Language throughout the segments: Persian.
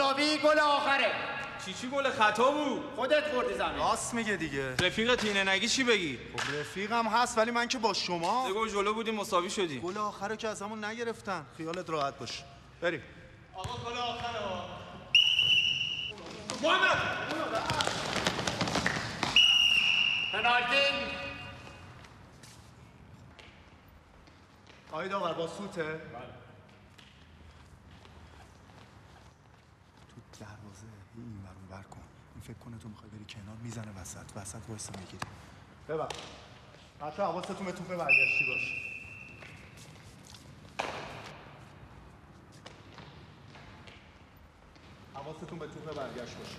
مساوی گل آخره. چی گل خطا بود؟ خودت خوردی زمین. راست میگه دیگه. رفیق تینه نگی چی بگی؟ خب رفیقم هست ولی من که با شما. 3 گل جلو بودیم مساوی شدیم. گل آخره که از همون نگرفتن. خیالت راحت باش. بریم. آقا گل آخره ها. محمد پنالتی. آقای داور با سوته؟ بله. تو دروازه این ور کن. این فکر کنه تو میخوای بری کنار میزنه وسط وایسا میگیری. ببر. حتی حواستون به توپ برگشتی باشه. حواستون به توپ برگشت باشه.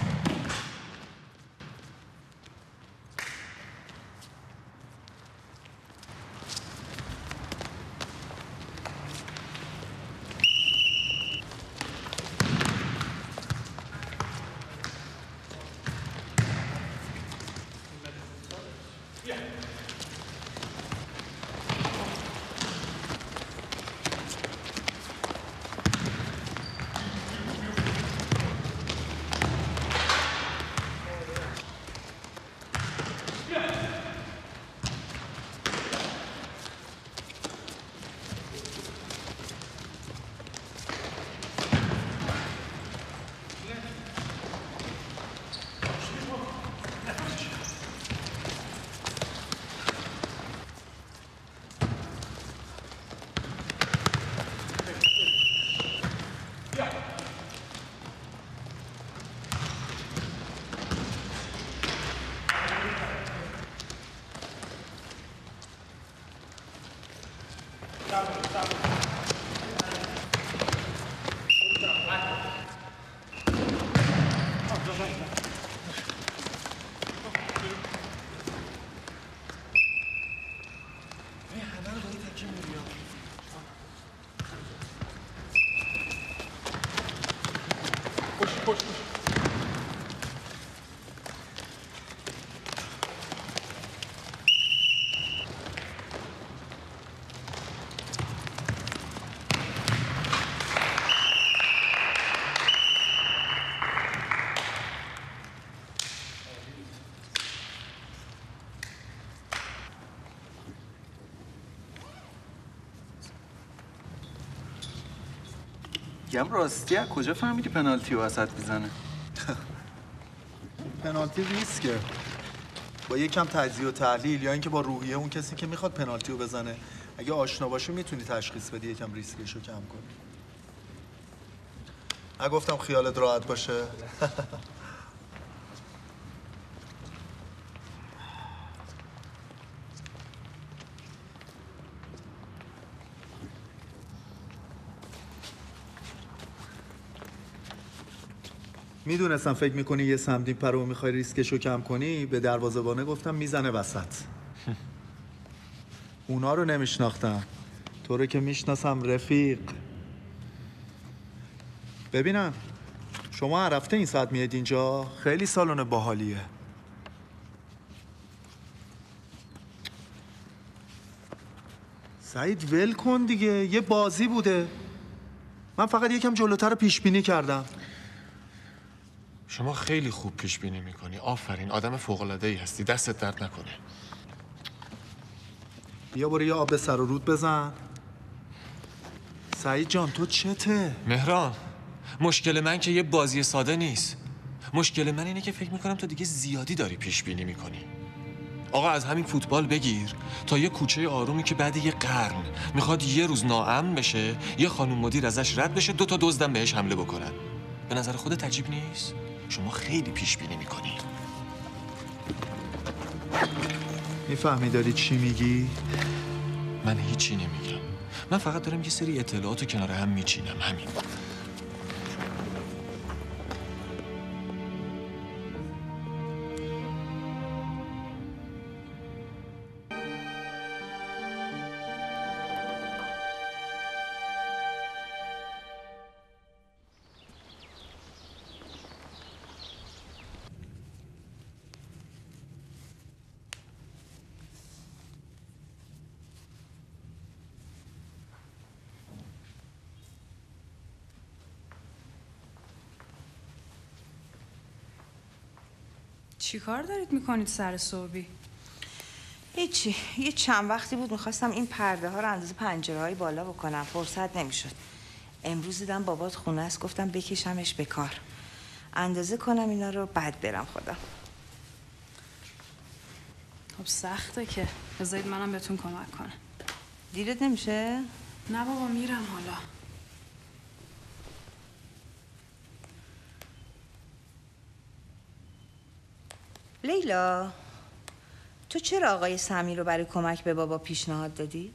گم راستی از کجا فهمیدی پنالتی رو وسط میزنه؟ پنالتی ریسکه. با یکم تجزیه و تحلیل یا اینکه با روحیه اون کسی که میخواد پنالتی رو بزنه اگه آشنا باشه میتونی تشخیص بدی یکم ریسکش رو کم کنی. نگفتم خیالت راحت باشه. میدونستم فکر میکنی یه سمدین پرو میخوای ریسکش رو کم کنی. به دروازه‌بانه گفتم میزنه وسط. اونا رو نمیشناختم، تو رو که میشناسم رفیق. ببینم شما هر هفته این ساعت میاد اینجا؟ خیلی سالن باحالیه. سعید ول کن دیگه، یه بازی بوده. من فقط یکم جلوتر پیش بینی کردم. شما خیلی خوب پیش بینی میکنی. آفرین، آدم فوق العاده ای هستی. دستت درد نکنه. بیا برو یه آب به سر و رود بزن. سعید جان تو چته؟ مهران، مشکل من که یه بازی ساده نیست. مشکل من اینه که فکر میکنم تو دیگه زیادی داری پیش بینی میکنی. آقا از همین فوتبال بگیر تا یه کوچه آرومی که بعد یه قرن میخواد یه روز ناامن بشه، یه خانم مدیر ازش رد بشه، 2 تا دزدم بهش حمله بکنن. به نظر خودت عجیب نیست؟ شما خیلی پیش بینی میکنی. میفهمی داری چی میگی؟ من هیچی نمیگم. من فقط دارم یه سری اطلاعاتو کنار هم میچینم، همین. چی کار دارید میکنید سر صبحی؟ هیچی، یه چند وقتی بود میخواستم این پرده ها رو اندازه پنجره های بالا بکنم، فرصت نمیشد. امروز دیدم بابات خونه است، گفتم بکشمش به کار، اندازه کنم اینا رو، بعد برم خودم. خب سخته که، بذارید منم بهتون کمک کنم. دیرت نمیشه؟ نه بابا میرم حالا. لیلا، تو چرا آقای سمیر رو برای کمک به بابا پیشنهاد دادی؟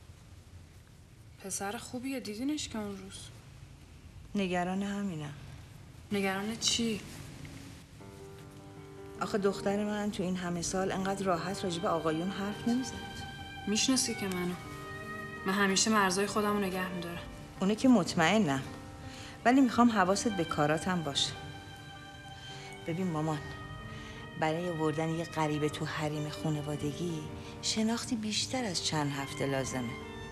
پسر خوبیه، دیدینش که اون روز. نگران همینم. نگران چی؟ آخه دختر من تو این همه سال انقدر راحت راجع به آقایون حرف نمیزد. میشناسی که من همیشه مرزای خودم رو نگه میدارم. اونه که مطمئنم، ولی میخوام حواست به کاراتم باشه. ببین مامان، برای آوردن یه غریبه تو حریم خانوادگی شناختی بیشتر از چند هفته لازمه.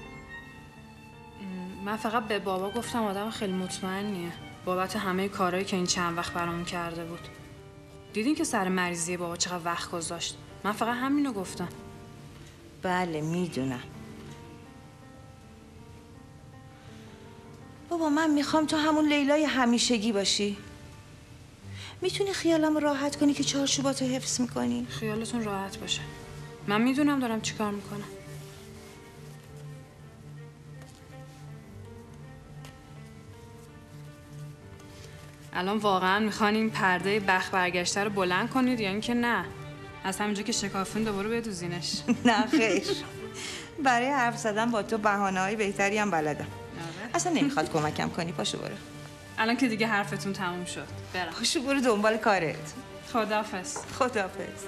من فقط به بابا گفتم آدم خیلی مطمئنیه بابت همه کارهایی که این چند وقت برامون کرده بود. دیدین که سر مریضی بابا چقدر وقت گذاشت. من فقط همینو گفتم. بله میدونم. بابا من میخوام تو همون لیلای همیشگی باشی. میتونی خیالم راحت کنی که چارچوباتو حفظ میکنی؟ خیالتون راحت باشه. من میدونم دارم چی کار میکنم. الان واقعا میخوان این پرده بخت برگشته رو بلند کنید یا اینکه نه؟ از همینجا که شکافین دوباره بدوزینش. نه خیر. برای حرف زدن با تو بهانه‌های بهتری هم بلدم. اصلا نمیخواد کمکم کنی، پاشو برو. الان که دیگه حرفتون تموم شد. برم. پاشو برو دنبال کارت. خداحافظ. خداحافظ.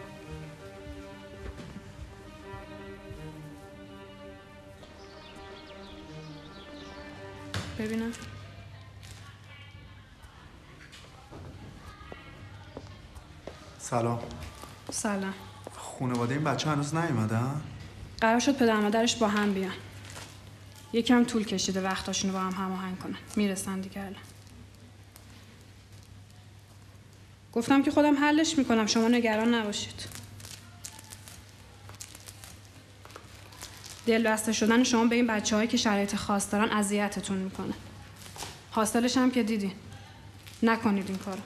ببینم. سلام. سلام. خانواده این بچه هنوز نیومدن؟ قرار شد پدر مادرش با هم بیان. یکم طول کشیده وقتاشونو با هم هماهنگ کنن. میرسن دیگه الان. گفتم که خودم حلش میکنم، شما نگران نباشید. دلبسته شدن شما به این بچه‌هایی که شرایط خاص دارن اذیتتون میکنه. حاصلش هم که دیدین. نکنید این کارو.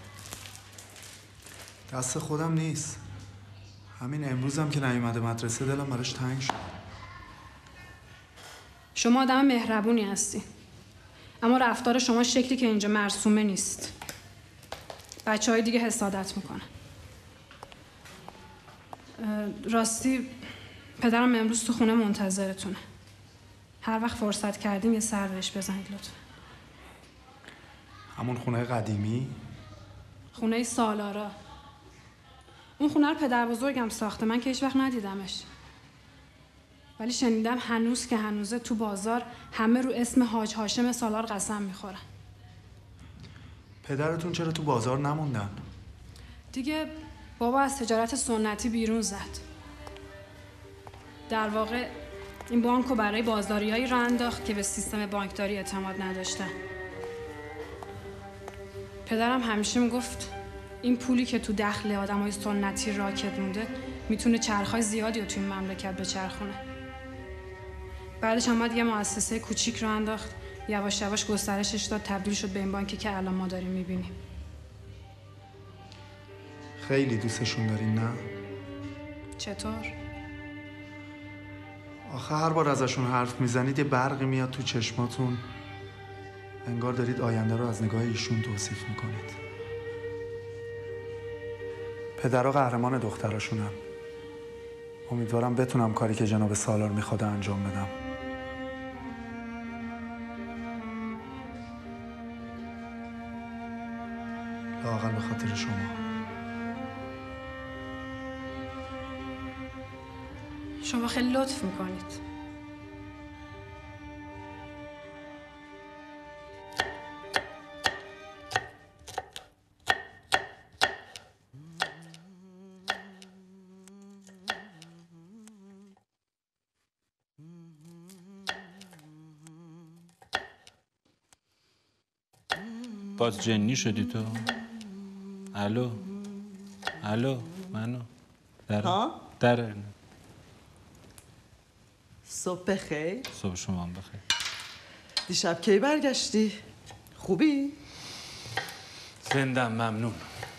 دست خودم نیست. همین امروزم که نیومده مدرسه دلم براش تنگ شد. شما آدم مهربونی هستی، اما رفتار شما شکلی که اینجا مرسومه نیست. بچه‌های دیگه حسادت میکنن. راستی پدرم امروز تو خونه منتظرتونه. هر وقت فرصت کردیم یه سر بهش بزنید لطفا. همون خونه قدیمی؟ خونه سالارا. اون خونه رو پدر بزرگم ساخته، من که هیچ وقت ندیدمش. ولی شنیدم هنوز که هنوزه تو بازار همه رو اسم حاج هاشم سالار قسم میخورن. پدرتون چرا تو بازار نموندن؟ دیگه بابا از تجارت سنتی بیرون زد. در واقع این بانکو برای بازاریایی راه انداخت که به سیستم بانکداری اعتماد نداشتن. پدرم همیشه میگفت این پولی که تو دخل آدمای سنتی راکد مونده میتونه چرخای زیادی رو تو این مملکت بچرخونه. بعدش هم یه مؤسسه کوچیک راه انداخت، یواش یواش گسترشش داد، تبدیل شد به این بانکی که الان ما داریم میبینیم. خیلی دوستشون دارین نه؟ چطور؟ آخه هر بار ازشون حرف میزنید یه برقی میاد تو چشماتون، انگار دارید آینده رو از نگاه ایشون توصیف میکنید. پدرها قهرمان دختراشونن. امیدوارم بتونم کاری که جناب سالار میخواد انجام بدم. لااقل به خاطر شما. شما خیلی لطف میکنید. باز جنی شدی تو؟ الو الو منو در ها؟ در صبح بخیر. صبح شما هم بخیر. دیشب کی برگشتی؟ خوبی؟ زندم ممنون.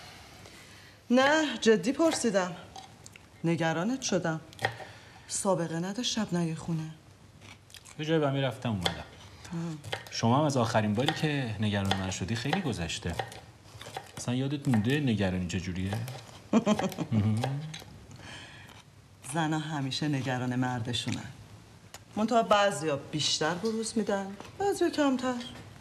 نه جدی پرسیدم. نگرانت شدم. سابقه نداشت شب نیای خونه. یه جای بمی رفتم اومدم. شما هم از آخرین باری که نگران من شدی خیلی گذشته. اصلا یادت مونده نگرانی چجوریه؟ زنها همیشه نگران مردشونن. منتها بعضیا بیشتر بروز میدن، بعضیا کمتر.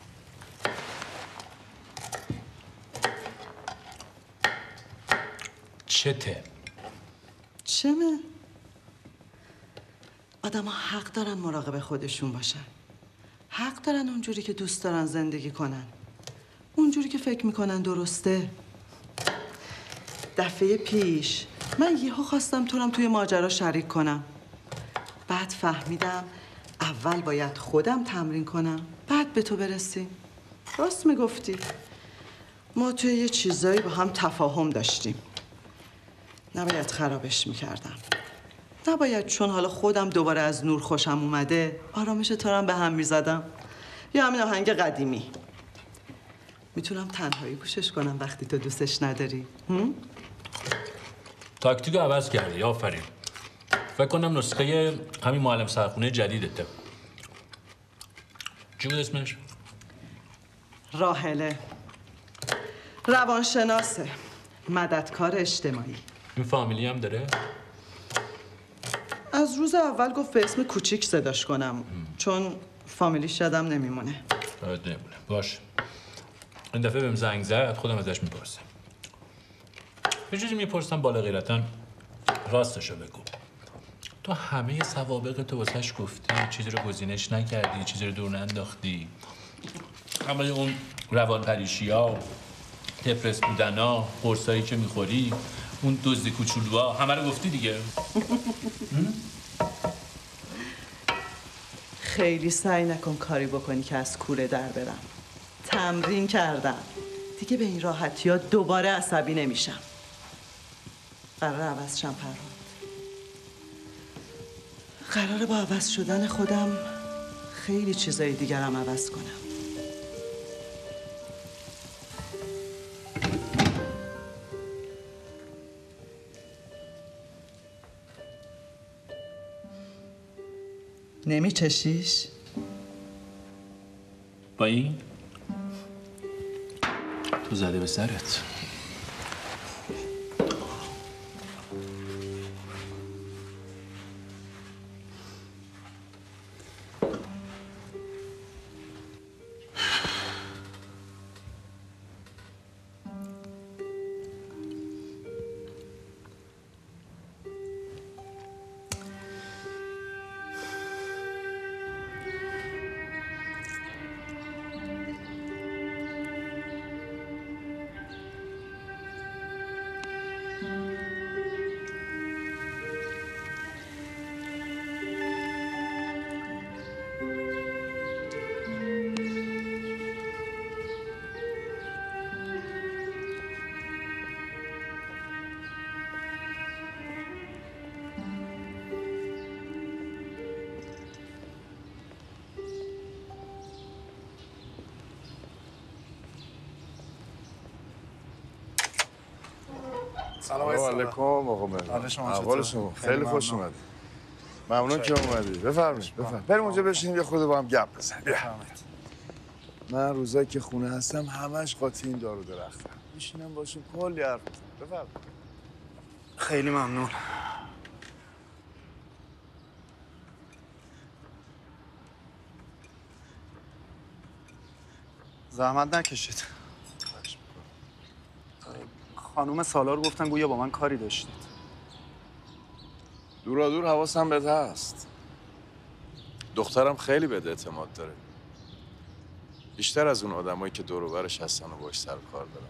چته؟ چمه؟ آدم ها حق دارن مراقب خودشون باشن. حق دارن اونجوری که دوست دارن زندگی کنن. اونجوری که فکر میکنن درسته. دفعه پیش من یهو خواستم تو رو توی ماجرا شریک کنم. بعد فهمیدم اول باید خودم تمرین کنم، بعد به تو برسیم. راست میگفتی. ما توی یه چیزایی با هم تفاهم داشتیم. نباید خرابش میکردم. نباید چون حالا خودم دوباره از نور خوشم اومده آرامش تو رو به هم میزدم. یا همین آهنگ قدیمی. میتونم تنهایی گوشش کنم وقتی تو دوستش نداری. تاکتیکو عوض کردی. آفرین. فکر کنم نسخه همین معلم سرخونه جدیدته. چی بود اسمش؟ راحله. روانشناسه. مددکار اجتماعی. این فامیلی هم داره؟ از روز اول گفت به اسم کوچیک صداش کنم. چون فامیلیش یادم نمیمونه. یاد نمیمونه. باش. این دفعه بهم زنگ زد، خودم ازش میپرسم. یه چیزی میپرسم بالا غیرتاً راستشو بگو. تو همه سوابق تو واسش گفتی، چیزی رو گزینش نکردی، چیزی رو دور ننداختی. همه اون روانپریشی‌ها، دپرس بودن‌ها، قرصایی که میخوری، اون دزدی کوچولوها، همه رو گفتی دیگه. خیلی سعی نکن کاری بکنی که از کوره در برم. تمرین کردم. دیگه به این راحتی ها دوباره عصبی نمیشم. قرار عوض شم فرهاد. قراره با عوض شدن خودم خیلی چیزای دیگرم عوض کنم. نمیچشیش؟ با این؟ تو زده به سرت. سلام علیکم آقا مهران. احوال شما؟ خیلی خوش اومدید. ممنون که اومدید. بفرمایید. بریم اونجا بشینیم یه خود با هم گپ بزنیم. من روزایی که خونه هستم همش قاطی این دار و درختم. میشینم باشون کلی حرف میزنم. بفرمایید. خیلی ممنون. زحمت نکشید. خانوم سالار گفتن گویا با من کاری داشتید. دورا دور حواسم بهت هست. دخترم خیلی بهت اعتماد داره. بیشتر از اون آدمایی که دور و برش هستن و باش سر کار دارن.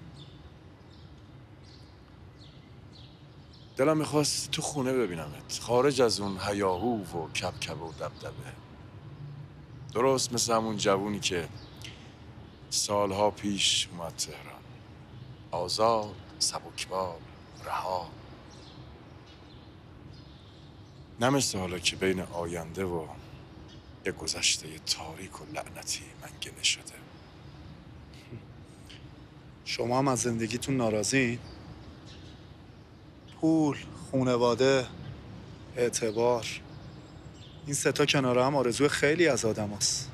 دلم میخواست تو خونه ببینمت، خارج از اون هیاهو و کبکبه و دبدبه. درست مثل همون جوونی که سالها پیش اومد تهران. آزاد، سبکبار، رها. نه مثل حالا که بین آینده و یه گذشته تاریک و لعنتی منگنه شده. شما هم از زندگیتون ناراضین؟ پول، خونواده، اعتبار، این سه تا کنار هم آرزوی خیلی از آدم هست.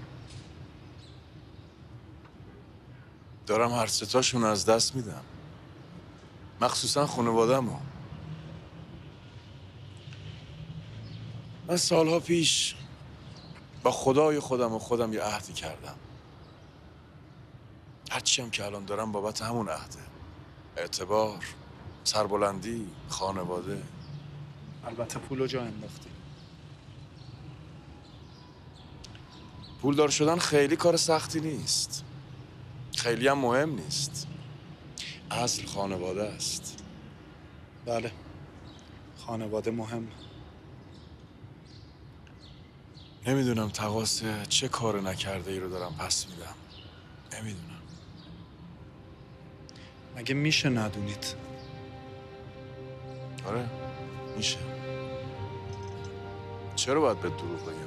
دارم هر سه تاشون از دست میدم، مخصوصا خانواده‌مو. من سالها پیش با خدای خودم یه عهدی کردم. هرچی هم که الان دارم بابت همون عهده. اعتبار، سربلندی، خانواده. البته پولو جا انداختی. پولدار شدن خیلی کار سختی نیست، خیلی هم مهم نیست. اصل خانواده است. بله، خانواده مهم. نمیدونم تقاص چه کار نکرده ای رو دارم پس میدم. نمیدونم. مگه میشه ندونید؟ آره میشه. چرا باید به دروغ بگم؟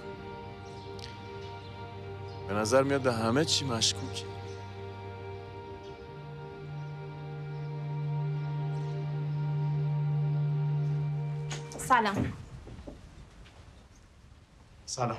به نظر میاد به همه چی مشکوکی. سلام. سلام.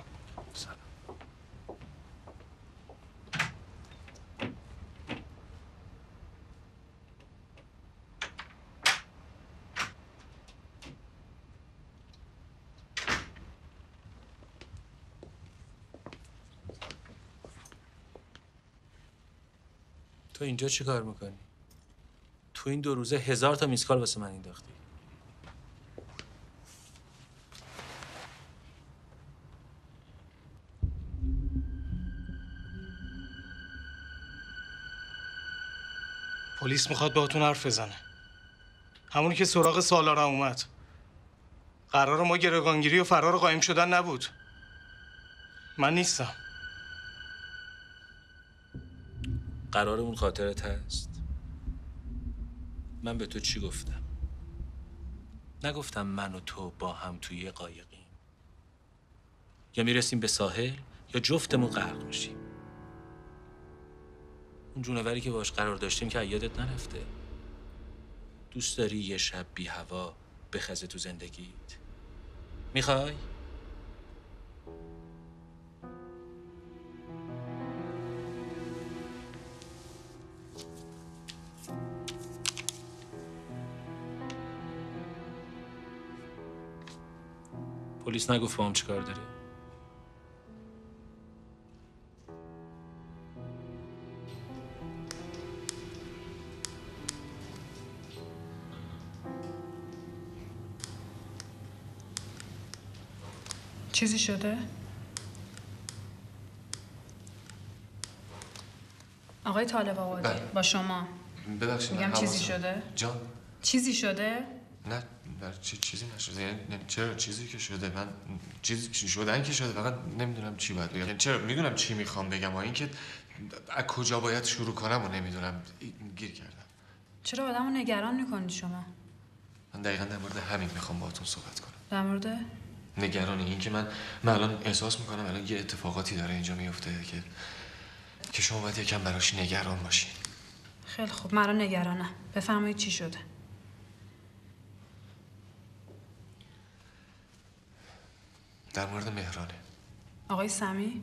تو اینجا چی کار میکنی؟ تو این 2 روزه 1000 تا میسکال واسه من انداختی. پلیس میخواد باهاتون حرف بزنه. همونی که سراغ سالارم اومد. قرار ما گروگانگیری و فرار قایم شدن نبود. من نیستم. قرار اون خاطرت هست؟ من به تو چی گفتم؟ نگفتم من و تو با هم توی یه قایقیم. یا میرسیم به ساحل یا جفتمون غرق میشیم. اون جونوری که باش قرار داشتیم که یادت نرفته. دوست داری یه شب بی هوا بخزه تو زندگیت؟ میخوای؟ پلیس نگفت با هم چیکار داری؟ چیزی شده؟ آقای طالب آبادی با شما. ببخشید میگم چیزی شده؟ جان چیزی شده؟ نه چیزی نشده. یعنی چرا چیزی که شده، من چیزی که شدن که شده، فقط نمیدونم چی باید بگم. چرا میدونم چی میخوام بگم، و اینکه از کجا باید شروع کنم و نمیدونم. گیر کردم. چرا آدمو نگران میکنید شما؟ من دقیقا در مورد همین میخوام باهاتون صحبت کنم. در مورد نگرانی این که من الان احساس میکنم الان یه اتفاقاتی داره اینجا میفته که شما باید یکم براش نگران باشین. خیلی خوب، من الان نگرانم. بفرمایید چی شده؟ در مورد مهرانه. آقای سمی؟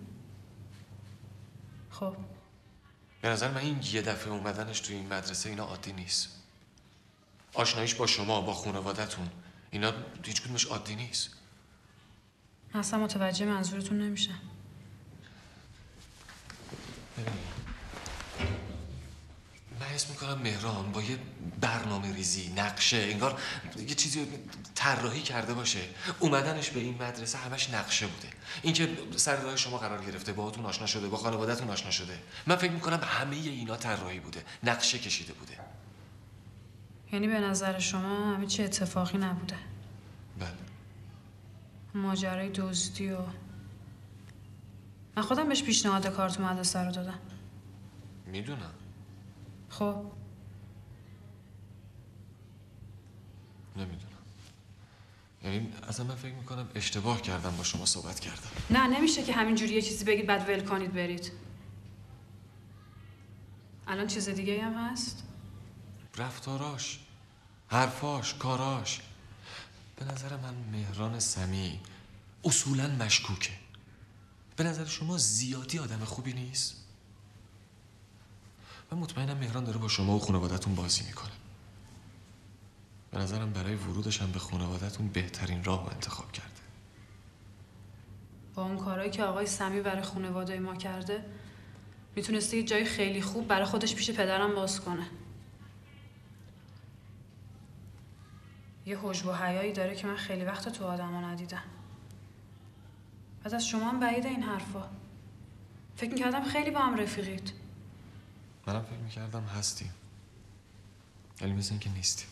خب به نظر من این یه دفعه اومدنش توی این مدرسه اینا عادی نیست. آشناییش با شما، با خانواده‌تون، اینا هیچ کدومش عادی نیست. اصلا متوجه منظورتون نمیشم. من حس میکنم مهران با یه برنامه ریزی، نقشه، انگار یه چیزی طراحی کرده باشه. اومدنش به این مدرسه همش نقشه بوده. اینکه سر راه شما قرار گرفته، باهاتون آشنا شده، با خانواده‌تون آشنا شده. من فکر میکنم همه اینا طراحی بوده، نقشه کشیده بوده. یعنی به نظر شما همه چی اتفاقی نبوده؟ بله. ماجرای دزدی و من خودم بهش پیشنهاد کار تو مدرسه رو دادم. میدونم. خب نمیدونم. یعنی اصلا من فکر میکنم اشتباه کردم با شما صحبت کردم. نه نمیشه که همینجوری یه چیزی بگید بعد ول کنید برید. الان چیز دیگه هم هست؟ رفتاراش، حرفاش، کاراش. به نظر من مهران سمیع اصولاً مشکوکه. به نظر شما زیادی آدم خوبی نیست؟ من مطمئنم مهران داره با شما و خانواده‌تون بازی میکنه. به نظرم برای ورودش هم به خانواده‌تون بهترین راه رو انتخاب کرده. با اون کارهایی که آقای سمیع برای خانواده ما کرده میتونسته یه جای خیلی خوب برای خودش پیش پدرم باز کنه. یه حجب و حیایی داره که من خیلی وقت تو آدما ندیدم. بعد از شما هم بعیده این حرفا. فکر میکردم خیلی با هم رفیقید. منم فکر میکردم هستیم، ولی مثل این که نیستیم.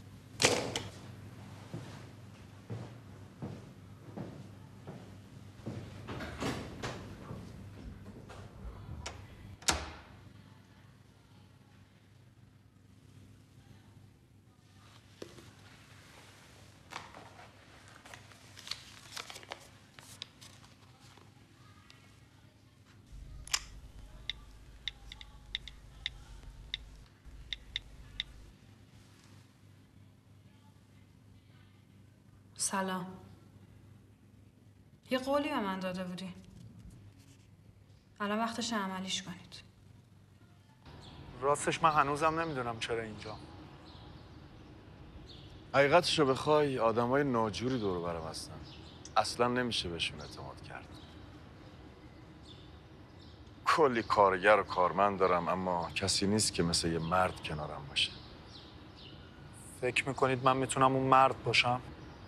سلام. یه قولی به من داده بودی. الان وقتش عملیش کنید. راستش من هنوزم نمیدونم چرا اینجا. حقیقتشو بخوای آدمای ناجوری دور و برم هستن. اصلا نمیشه بهشون اعتماد کرد. کلی کارگر و کارمند دارم اما کسی نیست که مثل یه مرد کنارم باشه. فکر میکنید من میتونم اون مرد باشم؟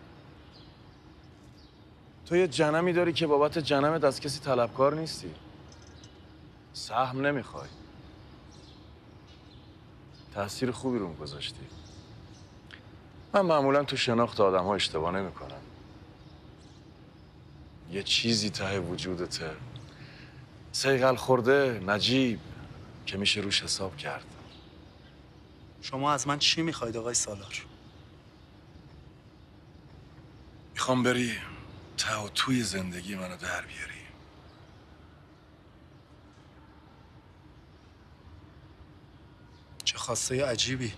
تو یه جنمی داری که بابت جنمت از کسی طلبکار نیستی. سهم نمیخوای. تأثیر خوبی روم گذاشتی. من معمولا تو شناخت آدم‌ها اشتباه نمی‌کنم. یه چیزی ته وجودته، صیقل خورده، نجیب که میشه روش حساب کرد. شما از من چی میخواید آقای سالار؟ میخوام بری ته و توی زندگی منو در بیاری. چه خواسته عجیبی.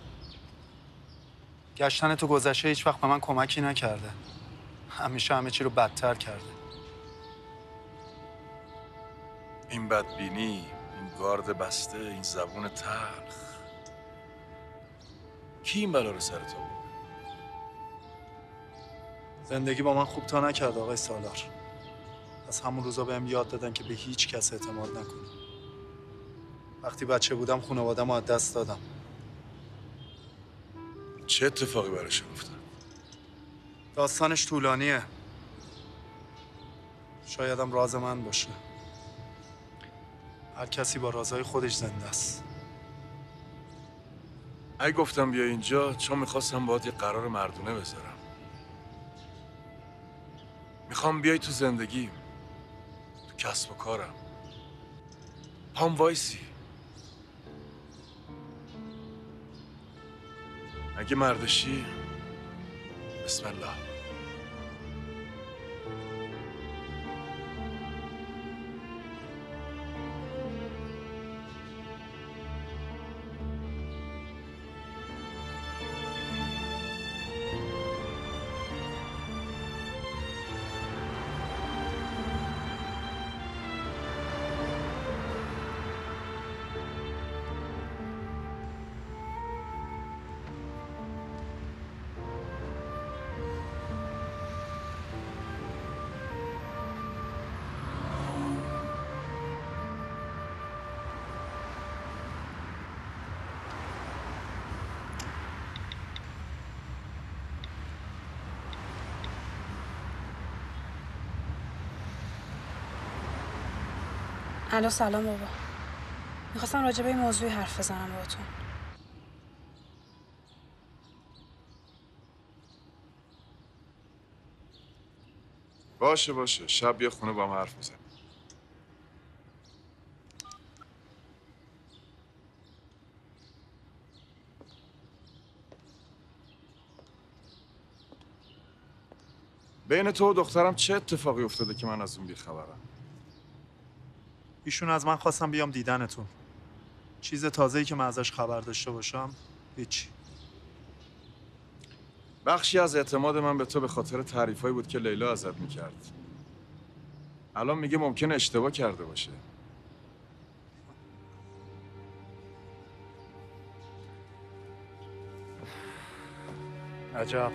گشتن تو گذشته هیچ وقت به من کمکی نکرده. همیشه همه چی رو بدتر کرده. این بدبینی، این گارد بسته، این زبون تلخ. کی این بلا رو سر تو بود؟ زندگی با من خوب تا نکرد آقای سالار. از همون روزا بهم یاد دادن که به هیچ کس اعتماد نکنم. وقتی بچه بودم خانواده‌مو از دست دادم. چه اتفاقی براشون افتاد؟ داستانش طولانیه. شایدم راز من باشه. هر کسی با رازهای خودش زنده است. اگه گفتم بیا اینجا چون میخواستم باهات یه قرار مردونه بذارم. میخوام بیای تو زندگیم، تو کسب و کارم. پام وایسی. اگه مردشی بسم الله. الو سلام بابا. میخواستم راجع به این موضوعی حرف بزنم باهاتون. باشه شب بیا خونه با هم حرف بزن. بین تو و دخترم چه اتفاقی افتاده که من از اون بیخبرم؟ ایشون از من خواستم بیام دیدنتون. چیز تازه‌ای که من ازش خبر داشته باشم هیچی. بخشی از اعتماد من به تو به خاطر تعریفایی بود که لیلا ازت میکرد. الان میگه ممکنه اشتباه کرده باشه. عجب.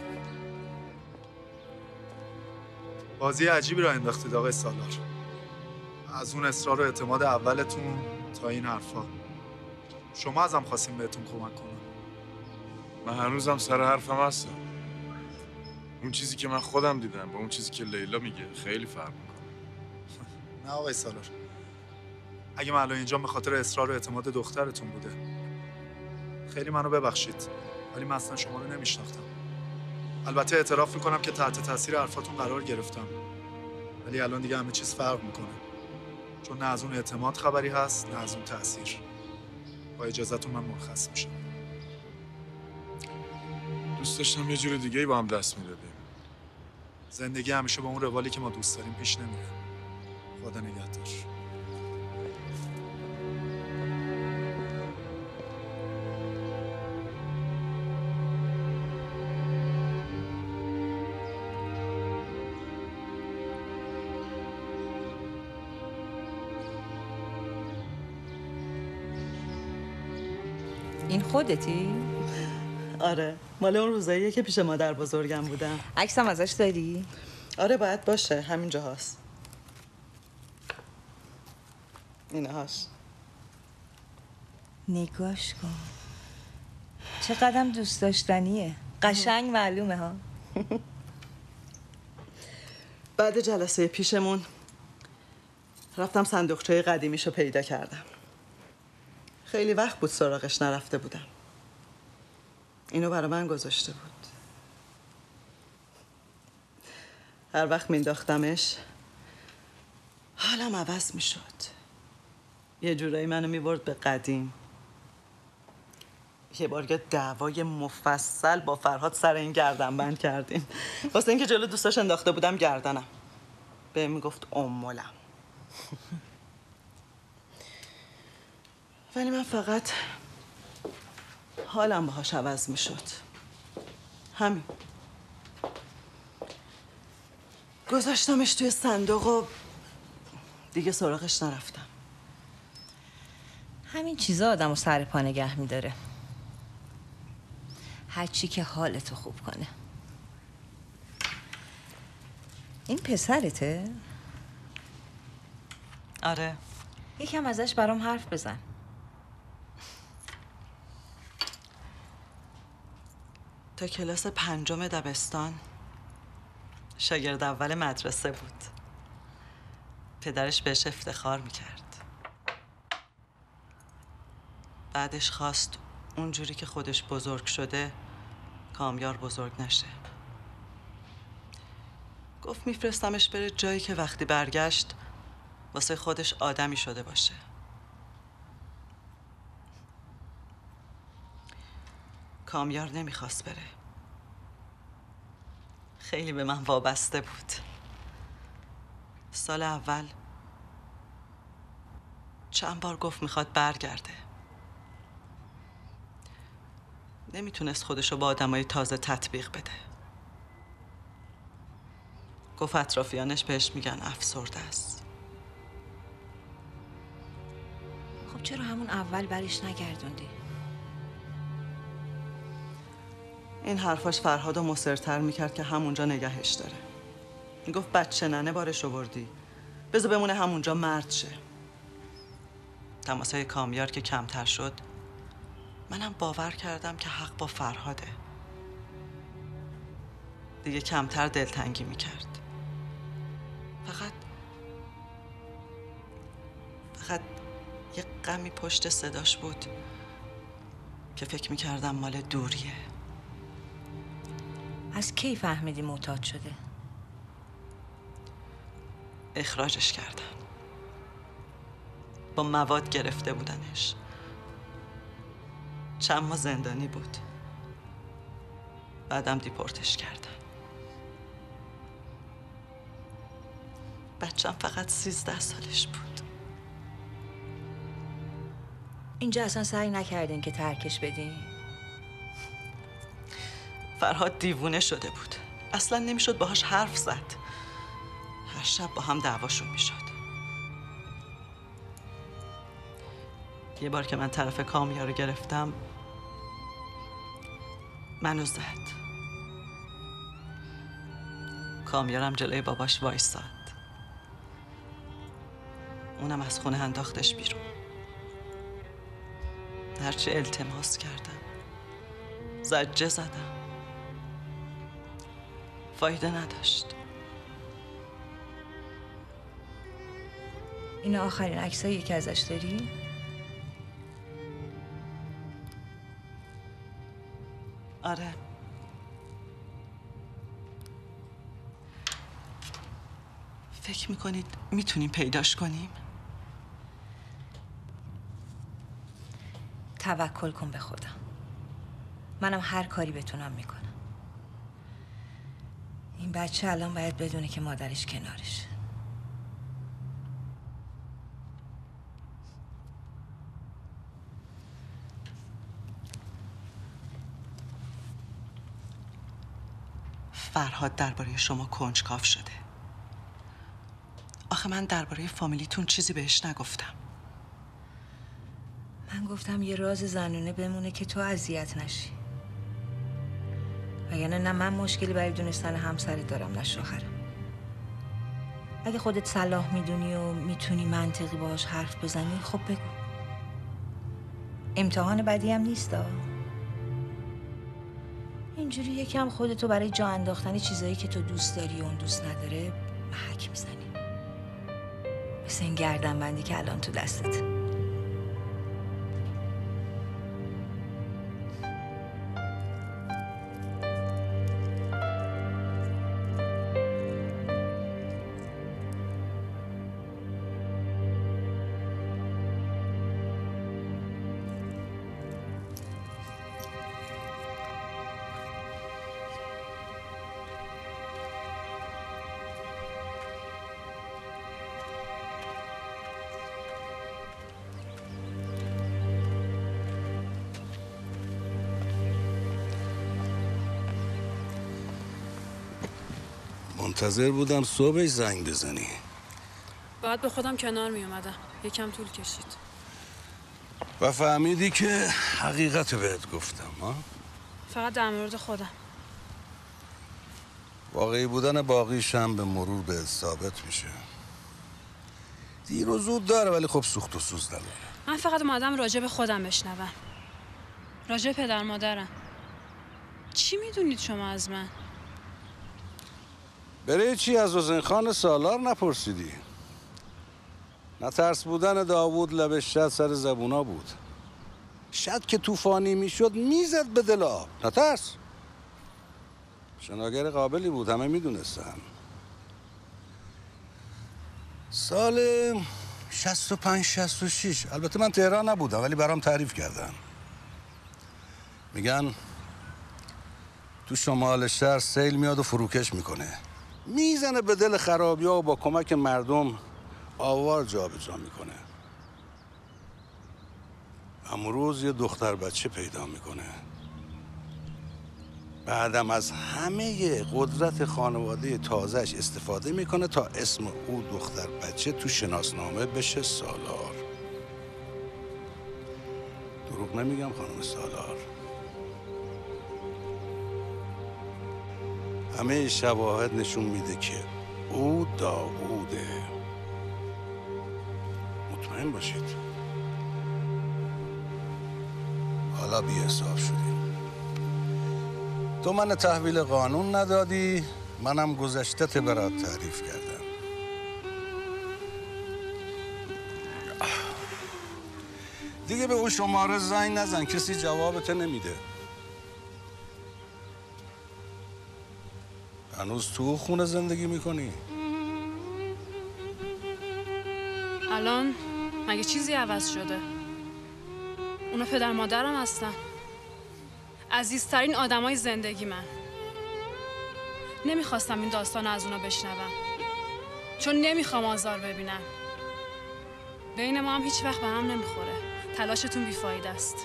بازی عجیبی را انداختید آقای سالار. از اون اصرار و اعتماد اولتون تا این حرفا. شما ازم خواستیم بهتون کمک کنم. من هنوزم سر حرفم هستم. اون چیزی که من خودم دیدم با اون چیزی که لیلا میگه خیلی فرق میکنه. نه آقای سالار. اگه من الان اینجا به خاطر اصرار و اعتماد دخترتون بوده، خیلی منو ببخشید. ولی من اصلا شما رو نمیشناختم. البته اعتراف میکنم که تحت تاثیر حرفاتون قرار گرفتم. ولی الان دیگه همه چیز فرق میکنه. چون نه از اون اعتماد خبری هست، نه از اون تاثیر. با اجازهتون من مرخص میشم. دوست داشتم یه جور دیگه‌ای با هم دست میدادیم. زندگی همیشه با اون روالی که ما دوست داریم پیش نمیره. خدا نگهدار. این خودتی؟ آره، مال اون روزاییه که پیش مادر بزرگم بودم. عکسم ازش داری؟ آره باید باشه، همینجا هست. اینه هاش. نگاش کن. چقدرم دوست داشتنیه. قشنگ معلومه ها. بعد جلسه پیشمون رفتم صندوقچه قدیمیشو پیدا کردم. خیلی وقت بود سراغش نرفته بودم. اینو برای من گذاشته بود. هر وقت مینداختمش حالم عوض میشد. یه جورایی منو میبرد به قدیم. یه بار یه دعوای مفصل با فرهاد سر این گردنبند کردیم. واسه اینکه جلو دوستاش انداخته بودم گردنم. بهم میگفت امولم. ولی من فقط حالم باهاش عوض میشد. همین. گذاشتمش توی صندوق و دیگه سراغش نرفتم. همین چیزا آدمو سر پا نگه میداره. هر چی که حالتو خوب کنه. این پسرته؟ آره. یکم ازش برام حرف بزن. تا کلاس 5 دبستان شاگرد اول مدرسه بود. پدرش بهش افتخار میکرد. بعدش خواست اونجوری که خودش بزرگ شده کامیار بزرگ نشه. گفت میفرستمش بره جایی که وقتی برگشت واسه خودش آدمی شده باشه. کامیار نمیخواست بره. خیلی به من وابسته بود. سال اول چند بار گفت میخواد برگرده. نمیتونست خودشو با آدمای تازه تطبیق بده. گفت اطرافیانش بهش میگن افسرده است. خب چرا همون اول برش نگردوندی؟ این حرفاش فرهادو مصرتر میکرد که همونجا نگهش داره. میگفت بچه ننه بارش آوردی، بذار بمونه همونجا مرد شه. تماسای کامیار که کمتر شد منم باور کردم که حق با فرهاده. دیگه کمتر دلتنگی میکرد. فقط یه غمی پشت صداش بود که فکر میکردم مال دوریه. از کی فهمیدی معتاد شده؟ اخراجش کردن. با مواد گرفته بودنش. چند ماه زندانی بود. بعدم دیپورتش کردن. بچم فقط 13 سالش بود. اینجا اصلا سعی نکردین که ترکش بدین؟ فرهاد دیوونه شده بود. اصلا نمیشد باهاش حرف زد. هر شب با هم دعواشون میشد. یه بار که من طرف کامیا رو گرفتم منو زد. کامیارم جلوی باباش وایساد. اونم از خونه انداختش بیرون. هرچی التماس کردم، زجه زدم، فایده نداشت. این آخرین عکسایی که ازش داری؟ آره. فکر میکنید میتونیم پیداش کنیم؟ توکل کن به خودم. منم هر کاری بتونم میکنم. این بچه الان باید بدونه که مادرش کنارشه. فرهاد درباره شما کنجکاو شده. آخه من درباره فامیلیتون چیزی بهش نگفتم. من گفتم یه راز زنونه بمونه که تو اذیت نشی. وگرنه نه من مشکلی برای دونستن همسرت دارم نه شوهرم. اگه خودت صلاح میدونی و میتونی منطقی باهاش حرف بزنی خب بگو. امتحان بدی هم نیستا. اینجوری یکم خودتو برای جا انداختن چیزایی که تو دوست داری و اون دوست نداره محک میزنی. مثل این گردنبندی که الان تو دستت. منتظر بودم صبحش زنگ بزنی. باید به خودم کنار می اومدم. یکم طول کشید. و فهمیدی که حقیقت بهت گفتم ها؟ فقط در مورد خودم. واقعی بودن باقیش هم به مرور به ثابت میشه. دیر و زود داره ولی خب سوخت و سوز نداره. من فقط اومدم راجع به خودم بشنوم. راجع به پدر مادرم. چی میدونید شما از من؟ برای چی از حسین خان سالار نپرسیدی؟ نترس بودن داوود لبش شد سر زبونا بود. شد که طوفانی میشد میزد به دل آب. نترس. شناگر قابلی بود، همه میدونستن. سال 65-66 البته من تهران نبودم ولی برام تعریف کردن. میگن تو شمال شهر سیل میاد و فروکش میکنه، میزنه به دل خرابی‌ها و با کمک مردم آوار جابجا میکنه. امروز یه دختر بچه پیدا میکنه. بعدم از همه قدرت خانواده تازهش استفاده میکنه تا اسم او دختر بچه تو شناسنامه بشه سالار. دروغ نمیگم خانم سالار. همه شواهد نشون میده که او داووده. مطمئن باشید. حالا بی حساب شدی. تو من تحویل قانون ندادی، منم گذشتت برات تعریف کردم. دیگه به اون شماره زنگ نزن، کسی جوابت نمیده. هنوز تو خونه زندگی میکنی؟ الان مگه چیزی عوض شده؟ اونا پدر مادرم هستن. عزیزترین آدمای زندگی من. نمیخواستم این داستان از اونا بشنوم. چون نمیخوام آزار ببینن. بین ما هم هیچ وقت به هم نمیخوره. تلاشتون بیفایده است.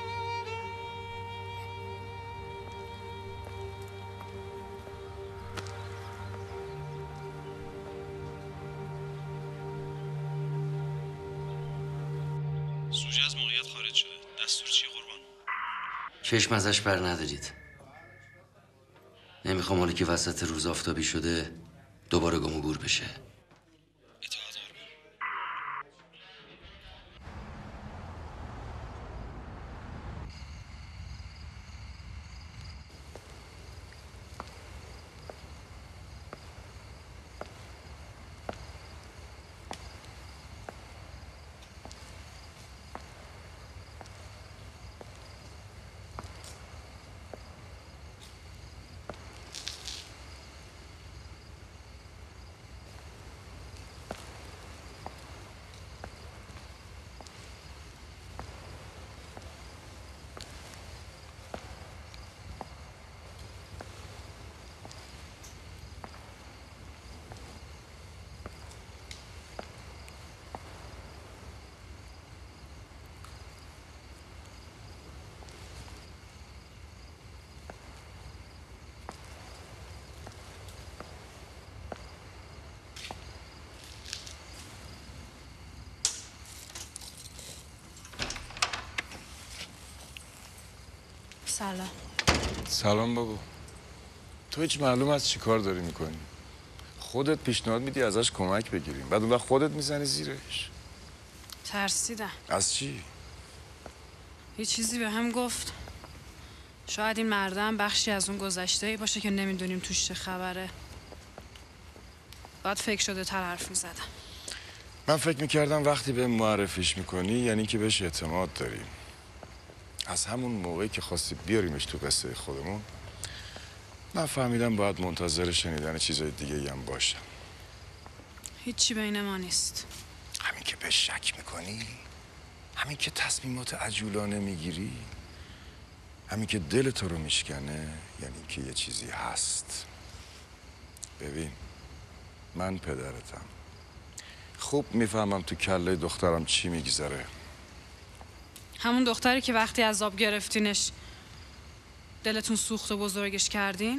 سوژه از موقعیت خارج شده. دستور چیه قربان؟ چشم ازش بر ندارید. نمیخوام حالی که وسط روز آفتابی شده دوباره گم و گور بشه. سلام. سلام بابا. تو هیچ معلوم از چی کار داری میکنی؟ خودت پیشنهاد میدی ازش کمک بگیریم، بعد اون وقت خودت میزنی زیرش. ترسیدم. از چی؟ یه چیزی به هم گفت. شاید این مردم بخشی از اون گذشته‌ای باشه که نمیدونیم توش چه خبره. باید فکر شده تر حرف میزدم. من فکر میکردم وقتی به معرفیش میکنی یعنی که بهش اعتماد داریم. از همون موقعی که خواستی بیاریمش تو قصه خودمون من فهمیدم باید منتظر شنیدن چیزای دیگه هم باشم. هیچی بین ما نیست. همین که به شک میکنی، همین که تصمیمات عجولانه میگیری، همین که دل تو رو میشکنه، یعنی که یه چیزی هست. ببین من پدرتم، خوب میفهمم تو کله دخترم چی میگذره. همون دختری که وقتی عذاب گرفتینش دلتون سوخت و بزرگش کردین؟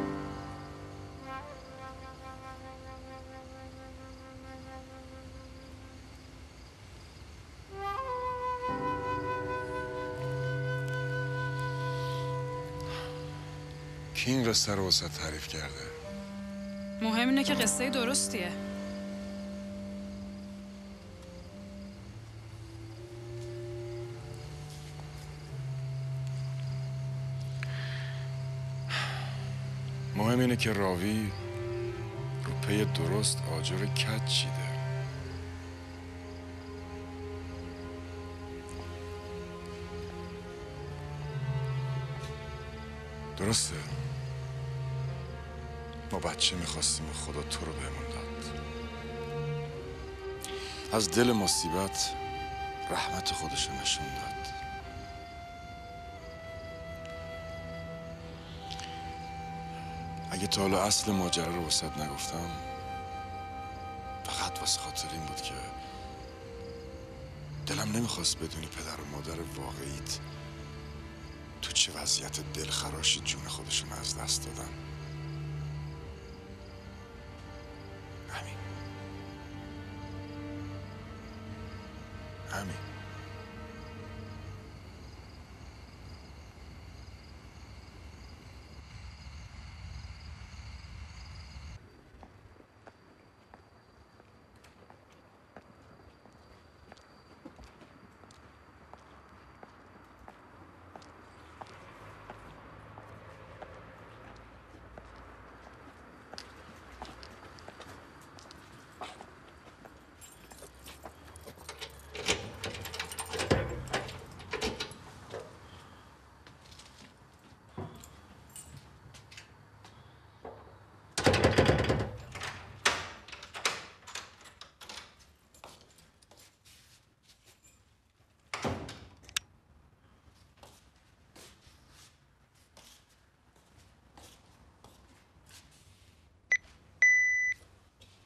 کی این قصه رو واسه تعریف کرده؟ مهم اینه که قصه درستیه. مهم اینه که راوی رو پی درست آجر کج چیده. درسته؟ ما بچه میخواستیم و خدا تو رو بهمون داد. از دل مصیبت رحمت خودشو نشون داد. اگه تا حالا اصل ماجرا رو واسط نگفتم فقط واسه خاطر این بود که دلم نمیخواست بدونی پدر و مادر واقعیت تو چه وضعیت دلخراشی جون خودشون از دست دادن. همین.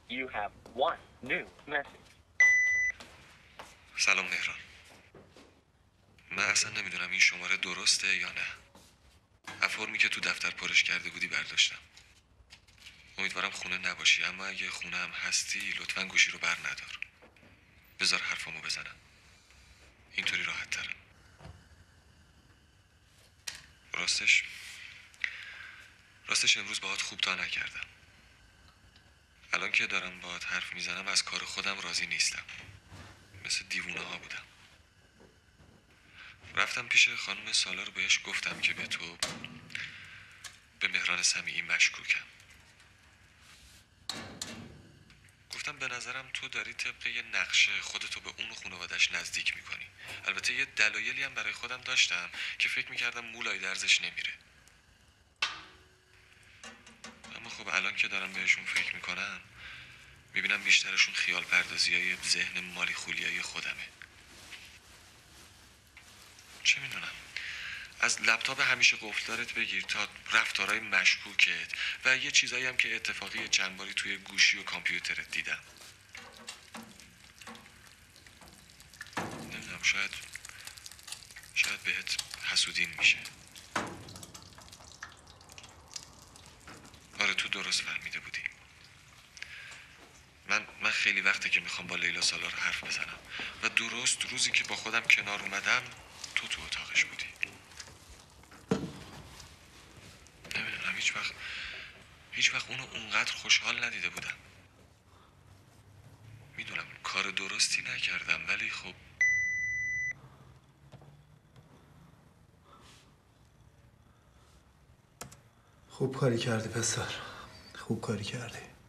You have one new message. سلام مهران. من اصلا نمیدونم این شماره درسته یا نه. فرمی که تو دفتر پرش کرده بودی برداشتم. امیدوارم خونه نباشی، اما اگه خونه هم هستی لطفاً گوشی رو بر ندار. بذار حرفامو بزنم. اینطوری راحت ترم. راستش امروز باهات خوب تا نکردم. الان که دارم باهات حرف میزنم از کار خودم راضی نیستم. مثل دیوونه ها بودم. رفتم پیش خانم سالار بهش گفتم که به مهران سمیعی مشکوکم. گفتم به نظرم تو داری طبق یه نقشه خودتو به اون خانواده‌اش نزدیک میکنی. البته یه دلایلی هم برای خودم داشتم که فکر میکردم مولای درزش نمیره. اما خب الان که دارم بهشون فکر میکنم میبینم بیشترشون خیال پردازی های ذهن مالی خولیای خودمه. چه میدونم، از لپتاپ همیشه قفلدارت بگیر تا رفتارهای مشکوکت و یه چیزایی هم که اتفاقی چند باری توی گوشی و کامپیوترت دیدم. نمیدونم، شاید بهت حسودین میشه. آره تو درست فهمیده بودی. من خیلی وقته که میخوام با لیلا سالار حرف بزنم و درست روزی که با خودم کنار اومدم تو اتاقش بودی. نمیدونم، هیچ وقت اونو اونقدر خوشحال ندیده بودم. میدونم کار درستی نکردم، ولی خب خوب کاری کردی پسر، خوب کاری کردی.